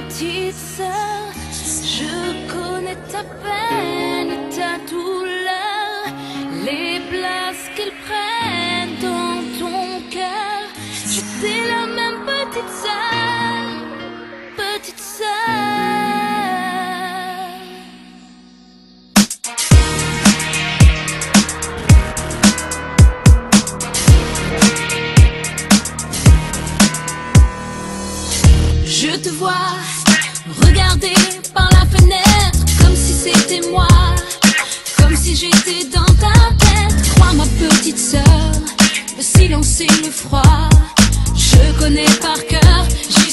petite sœur, je connais ta peine et ta douleur, les places qu'ils prennent dans ton cœur. J'étais la même petite sœur, petite sœur. Je te vois regarder par la fenêtre comme si c'était moi, comme si j'étais dans ta tête. Crois ma petite sœur, le silence et le froid, je connais par cœur.